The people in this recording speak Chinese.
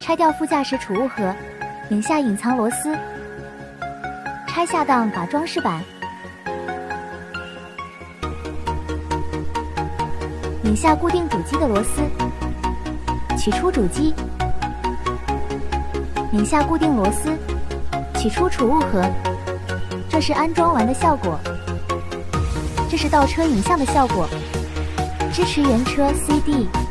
拆掉副驾驶储物盒，拧下隐藏螺丝，拆下档把装饰板，拧下固定主机的螺丝，取出主机，拧下固定螺丝，取出储物盒。这是安装完的效果。这是倒车影像的效果，支持原车 CD。